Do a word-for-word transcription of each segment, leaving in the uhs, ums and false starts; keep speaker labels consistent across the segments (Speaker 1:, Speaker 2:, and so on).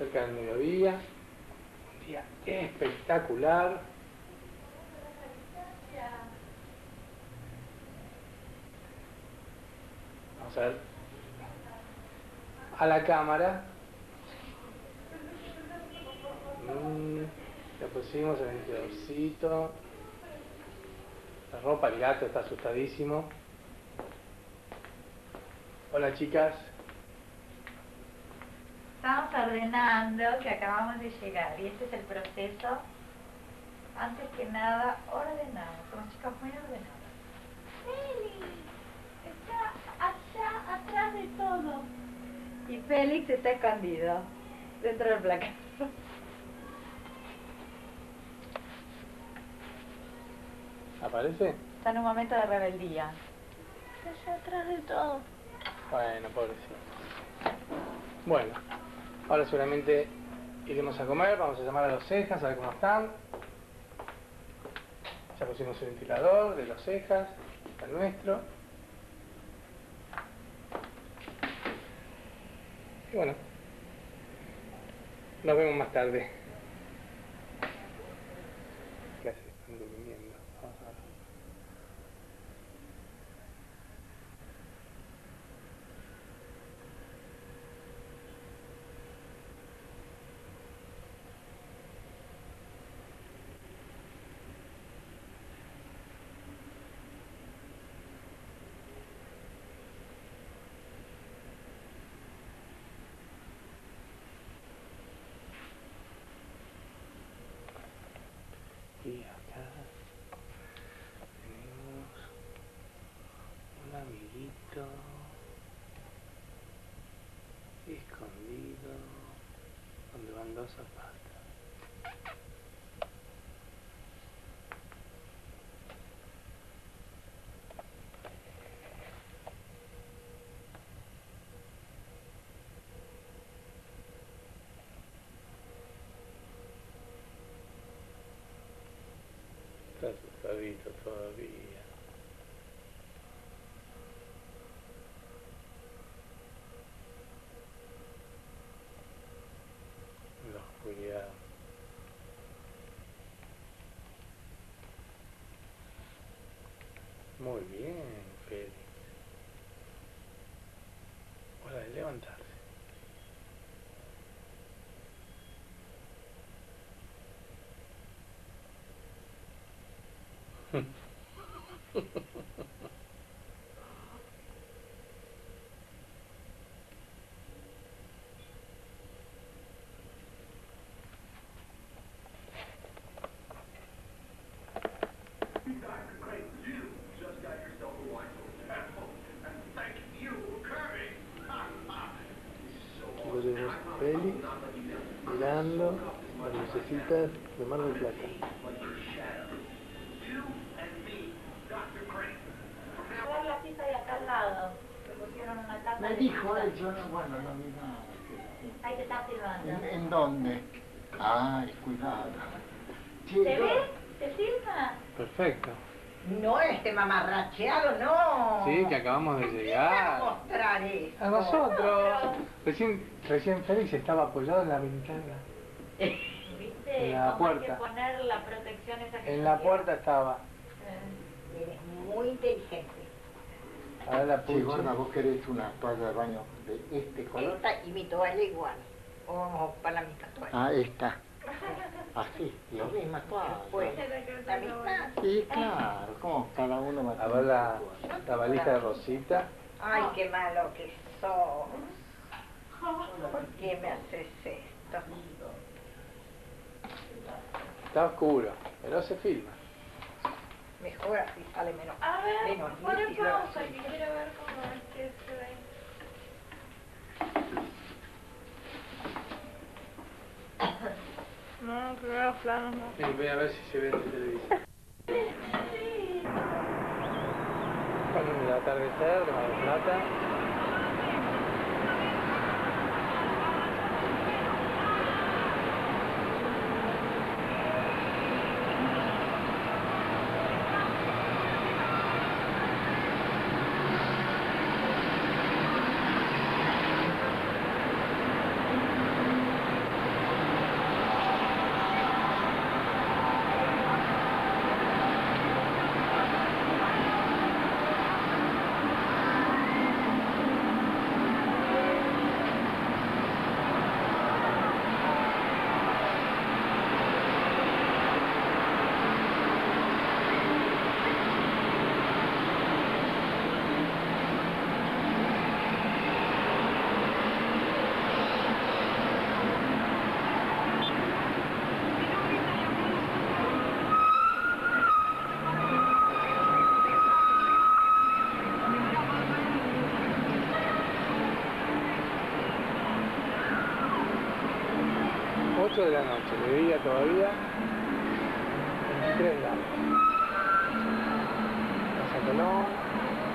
Speaker 1: cerca del mediodía. Un día espectacular. Vamos a ver a la cámara. Mm, ya pusimos el ventiladorcito. La ropa, el gato está asustadísimo. Hola, chicas.
Speaker 2: Estamos ordenando, que acabamos de llegar, y este es el proceso. Antes que nada, ordenamos. Somos chicas muy ordenadas. Félix está allá atrás de todo. Y Félix está escondido dentro del placar.
Speaker 1: ¿Aparece?
Speaker 2: Está en un momento de rebeldía. Está allá atrás de todo.
Speaker 1: Bueno, pobrecito. Bueno, ahora seguramente iremos a comer. Vamos a llamar a los cejas, a ver cómo están. Ya pusimos el ventilador de los cejas, el nuestro. Y bueno, nos vemos más tarde. ¿Qué haces? Están durmiendo. Vamos a ver. Y acá tenemos un amiguito escondido donde van dos zapatos. Está asustadito todavía. La oscuridad. Muy bien, Félix. Hora de levantarse. Tenemos Félix mirando las lucecitas de Mar del Plata.
Speaker 2: La pizza de acá al lado. Me pusieron una taza.
Speaker 3: Me dijo eso, no, bueno, no vi nada.
Speaker 2: Ahí te está filmando.
Speaker 3: ¿En, en dónde? Ay, cuidado. Sí,
Speaker 2: ¿Te
Speaker 3: yo-
Speaker 2: ves? ¿Te filma?
Speaker 1: Perfecto.
Speaker 4: No, este mamarracheado, no.
Speaker 1: Sí, que acabamos de
Speaker 4: ¿A quién
Speaker 1: llegar.
Speaker 4: van a mostrar eso?
Speaker 1: A nosotros. Recién, recién Félix estaba apoyado en la ventana.
Speaker 2: ¿Viste?
Speaker 1: En la
Speaker 2: Cómo hay
Speaker 1: puerta.
Speaker 2: que poner la protección esa que
Speaker 1: En
Speaker 2: yo
Speaker 1: la
Speaker 2: quiero.
Speaker 1: puerta estaba.
Speaker 2: Eh,
Speaker 4: Eres muy inteligente.
Speaker 1: A ver la
Speaker 3: Sí,
Speaker 1: pucha.
Speaker 3: gorda, vos querés una toalla de baño de este color.
Speaker 4: Esta y mi toalla igual. O para la mitad toalla.
Speaker 3: Ah, esta. Así, la misma toalla.
Speaker 4: Pues, la misma.
Speaker 3: Sí, claro, como cada uno va
Speaker 1: A ver la, la valija de Rosita.
Speaker 4: Ay, qué malo que sos. ¿Por qué me haces esto?
Speaker 1: Está oscuro, pero se filma.
Speaker 4: Mejor así sale menos.
Speaker 2: A ver,
Speaker 4: menos
Speaker 2: pon en
Speaker 4: nítido.
Speaker 2: pausa que quiero ver cómo es que se ve. No, primero los planos no.
Speaker 1: Y voy a ver si se ve en el televisor. Bueno, el atardecer de Mar del Plata. ocho de la noche, de día todavía, en tres lados. Casa Colón.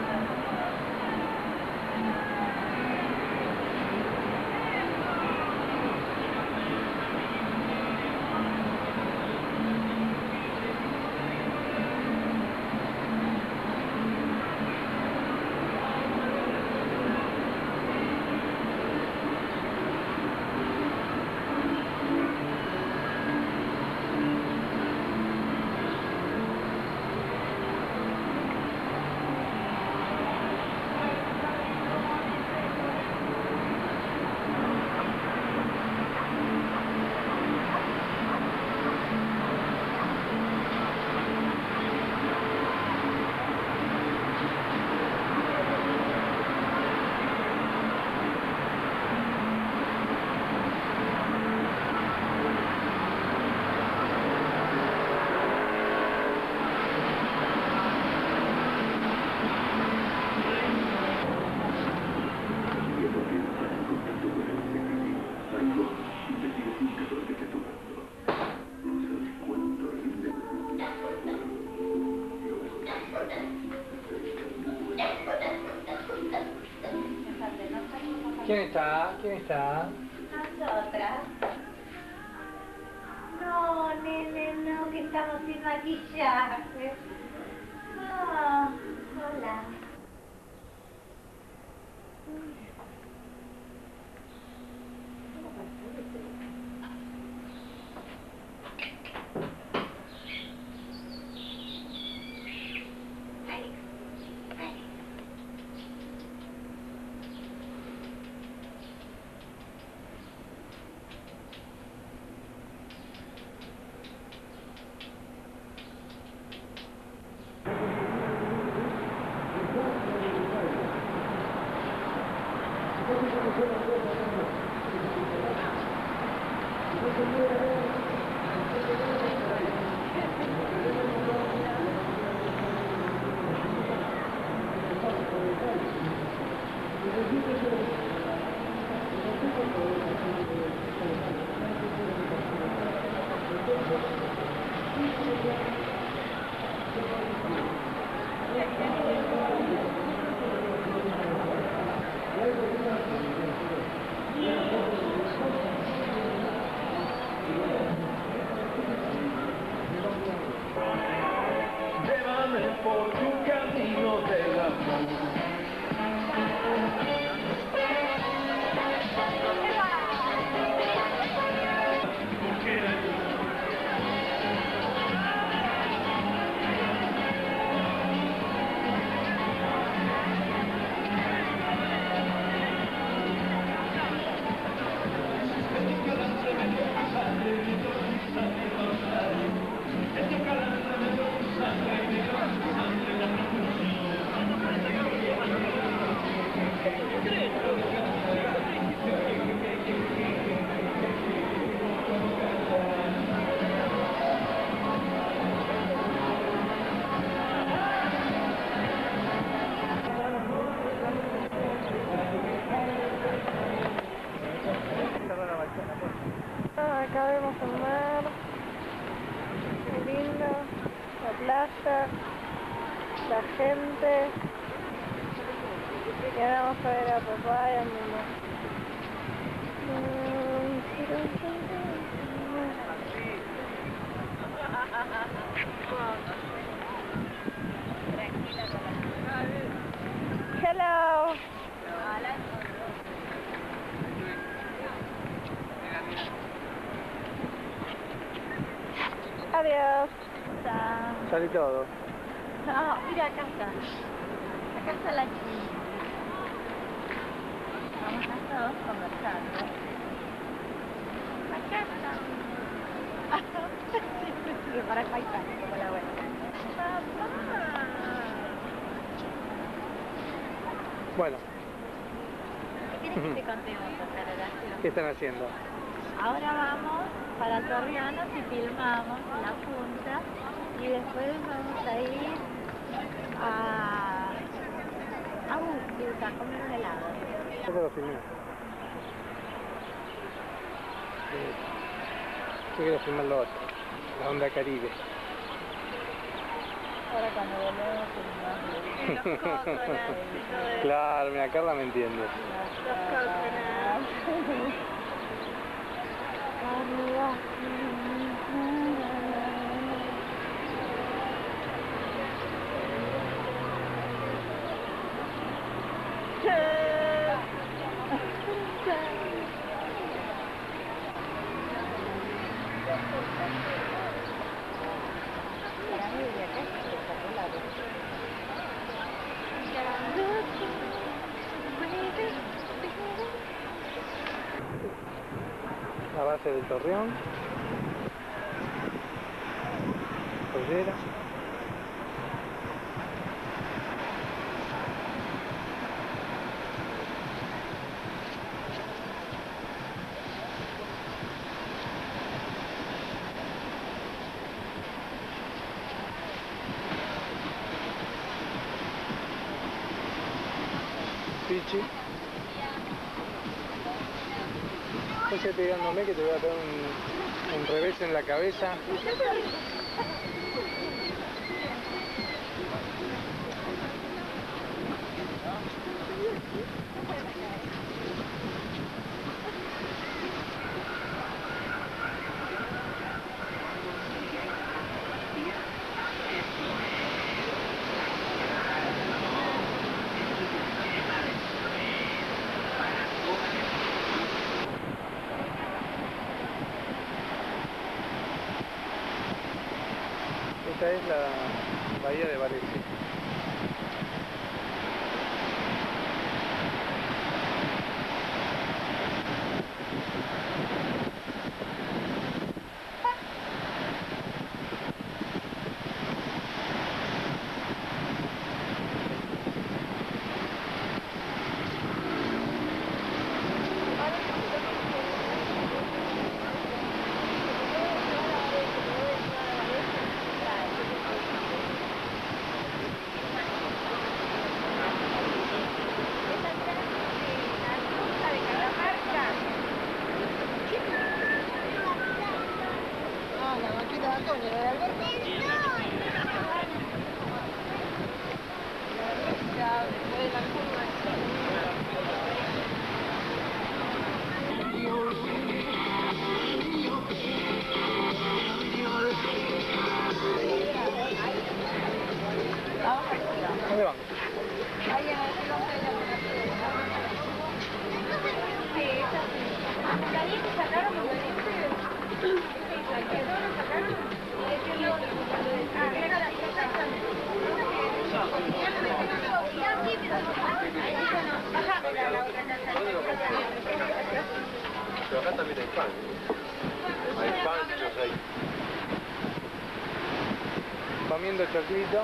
Speaker 1: ¿Quién está? ¿Quién está?
Speaker 2: Nosotras. No, nene, no, que estamos sin maquillaje. Ah, hola.
Speaker 5: Llévame por tu camino del amor.
Speaker 6: Acá vemos el mar, muy lindo, la playa, la gente, y ahora vamos a ver a papá y a mamá. Hello. Adiós.
Speaker 1: Sale todo.
Speaker 2: No, mira, acá está. Acá está la chica. Vamos a todos conversando. Acá está. Sí, para el paisaje, como la abuela. Papá.
Speaker 1: Bueno.
Speaker 2: ¿Qué quieres que te contemos otra relación?
Speaker 1: ¿Qué están haciendo?
Speaker 2: Ahora vamos para Torrianos y filmamos la punta y después vamos a ir a a Busquets a comer un helado.
Speaker 1: Yo lo filmé. Yo quiero filmar lo otro, la onda Caribe.
Speaker 2: Ahora cuando volvemos filmamos.
Speaker 6: Los coconuts.
Speaker 1: Claro, mira, Carla me entiende.
Speaker 6: Los coconuts.
Speaker 1: La base del Torreón. Pollera. Pichi. Estoy pegándome que te voy a dar un, un revés en la cabeza. Esta es la bahía de Valencia. ¿Dónde van?
Speaker 5: Pero acá también hay pan. Hay panchos, hay...
Speaker 1: Comiendo choclito.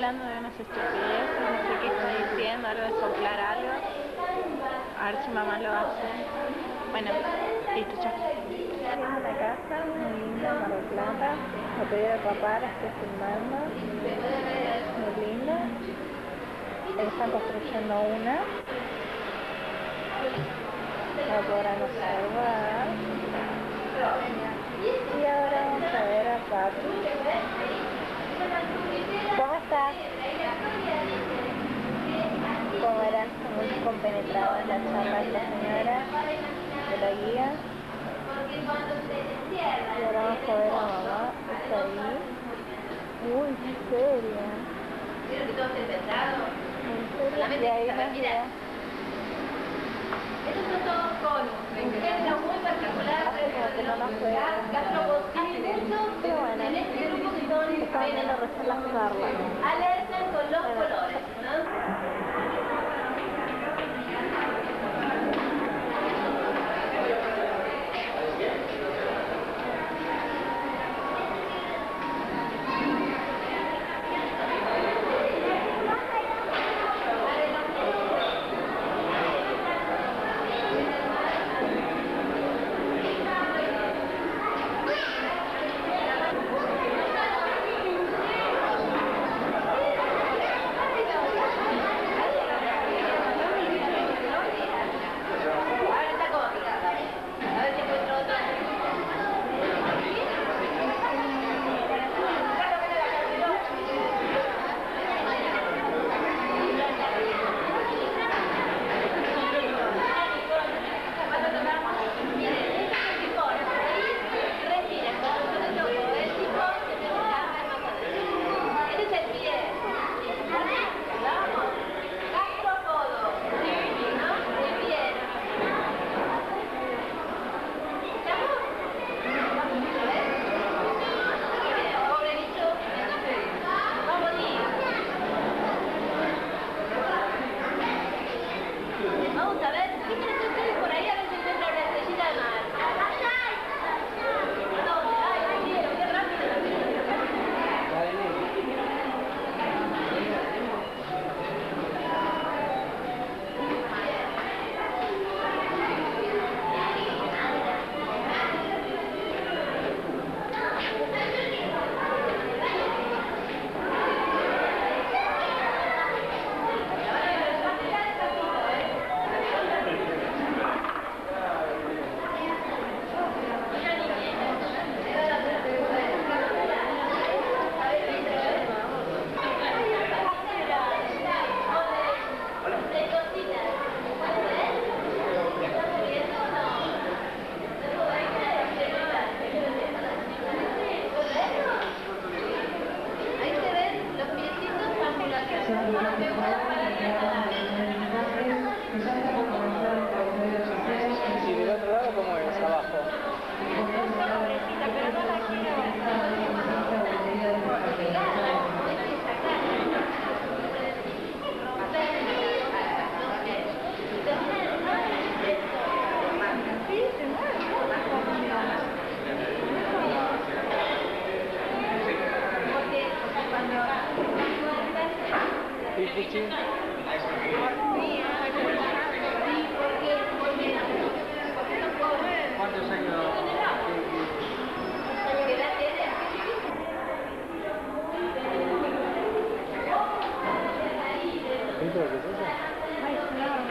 Speaker 6: hablando de unas estupideces, no sé qué está diciendo, algo de soplar algo. A ver si mamá lo hace. Bueno, listo, chao. Es una casa muy linda en Mar del Plata. Lo pedí a papá, la estoy filmando. Muy linda. Están construyendo una. La podrán observar. Y ahora vamos a ver a Papi. ¿Cómo estás? Como verán, muy compenetrada en la charla de la señora, de la guía. Y ahora vamos a ver a mamá, está ahí. Muy seria. Muy seria. Y ahí nos vea.
Speaker 7: Estos son todos conos, un género muy particular,
Speaker 6: que no nos puede. Pero bueno, están viendo recién las charlas.
Speaker 7: alertan con los colores, ¿no?
Speaker 1: Y del otro lado, ¿cómo es? Abajo.
Speaker 6: Pero no la quiero.
Speaker 1: ¿Y Puchi? ¿Cuántos años? ¿Dentro de qué es eso?
Speaker 6: Ay, claro.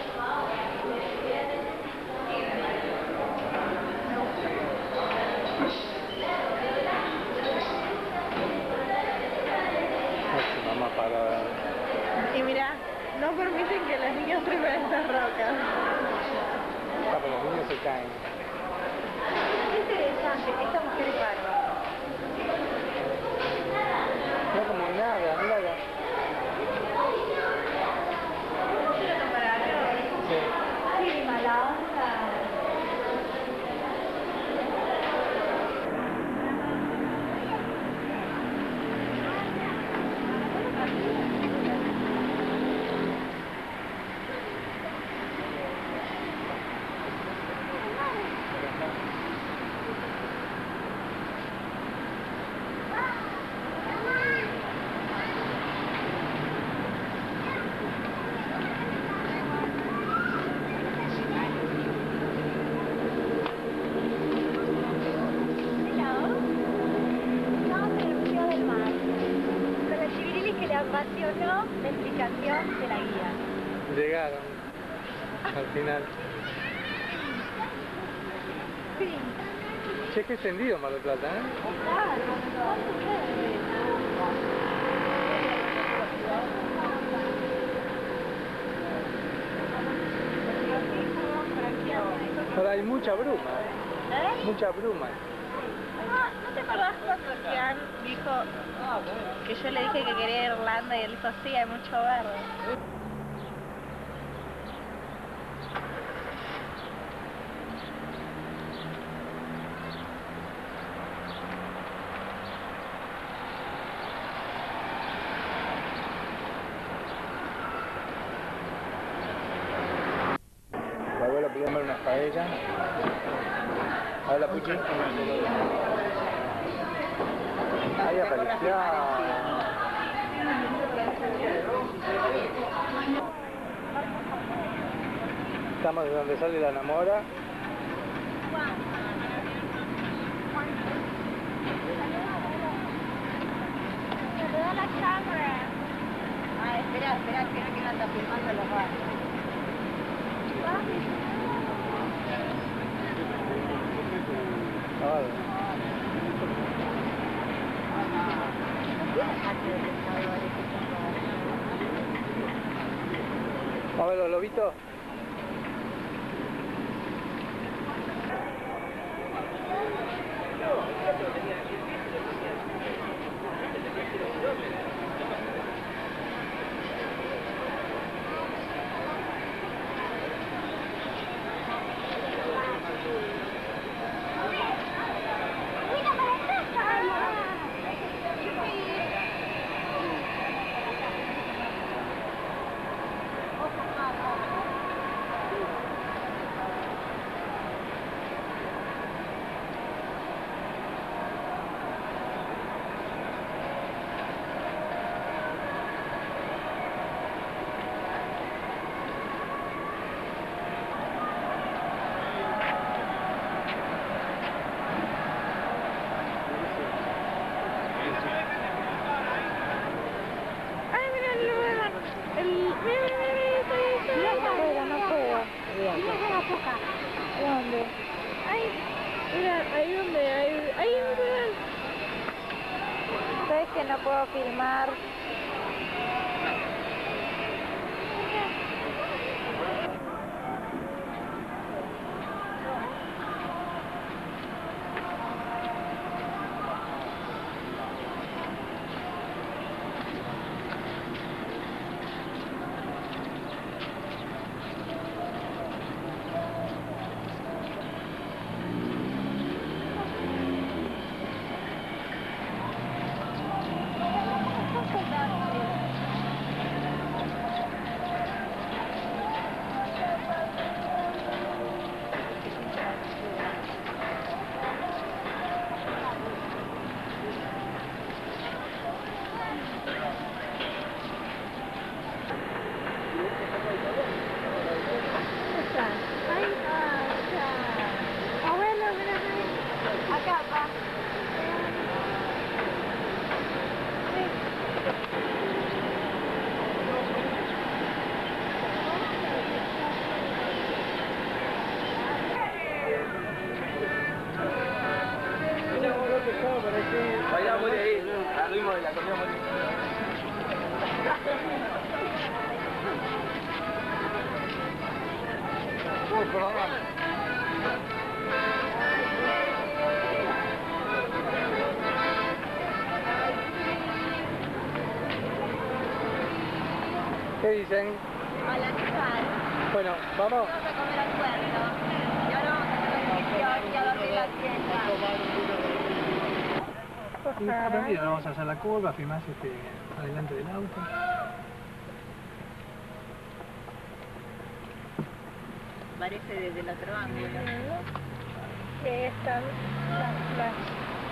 Speaker 1: Mamá para...
Speaker 6: Y mira, no permiten que los niños trepen estas rocas.
Speaker 1: Ah, pero los niños se caen.
Speaker 6: Qué interesante, esta mujer es bárbara.
Speaker 1: No como nada, mira acá. Sí.
Speaker 2: Sí, mala onda.
Speaker 6: no la explicación de la guía.
Speaker 1: Llegaron al final.
Speaker 6: Sí.
Speaker 1: Che, qué extendido Mar del Plata, ¿eh? Ahora hay mucha bruma,
Speaker 6: ¿Eh?
Speaker 1: mucha bruma.
Speaker 6: No, ¿no te acordás cuando Kian dijo que yo le dije que quería Irlanda y él dijo sí, hay mucho verde?
Speaker 1: La abuela pidió comer unas paellas. Habla Puchi. Ahí apareció. Estamos de donde sale la enamora.
Speaker 6: La cámara.
Speaker 2: Ah, espera, espera, que no anda filmando los barrios.
Speaker 1: Ahora. A ver los lobitos.
Speaker 6: ¿Dónde? Ahí, mira, ahí donde, ahí, ahí, mira. ¿Sabes que no puedo filmar?
Speaker 5: Bailamos de ahí, salimos de la comida morir.
Speaker 1: ¿Qué dicen?
Speaker 6: Hola, ¿qué tal?
Speaker 1: Bueno, vamos.
Speaker 6: Vamos a comer al puerto. Y ahora vamos a hacer excursión y a dormir la tienda.
Speaker 1: Y está tranquilo, vamos a hacer la curva, filmás este, adelante del auto.
Speaker 2: Parece desde el otro ángulo.
Speaker 6: Sí, están las playas.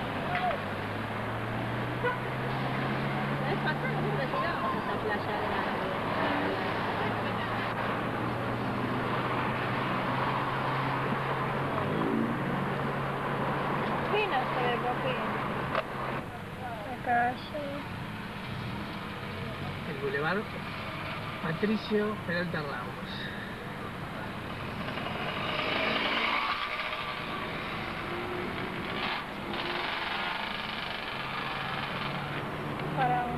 Speaker 2: La vez pasada nosotros llegamos a esa playa grande.
Speaker 6: Fino se ve poquito. La calle.
Speaker 1: El Boulevard Patricio Peralta Ramos.
Speaker 6: Para